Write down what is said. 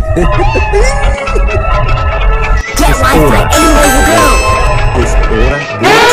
Get Wi-Fi anywhere you go! Es hora de